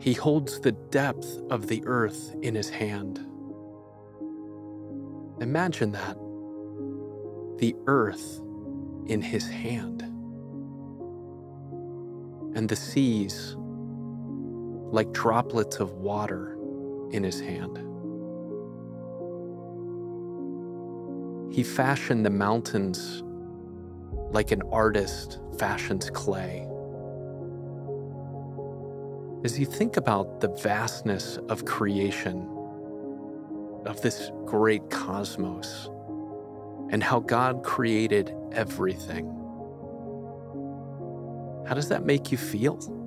He holds the depth of the earth in his hand. Imagine that. The earth in his hand. And the seas like droplets of water in his hand. He fashioned the mountains like an artist fashions clay. As you think about the vastness of creation, of this great cosmos, and how God created everything, how does that make you feel?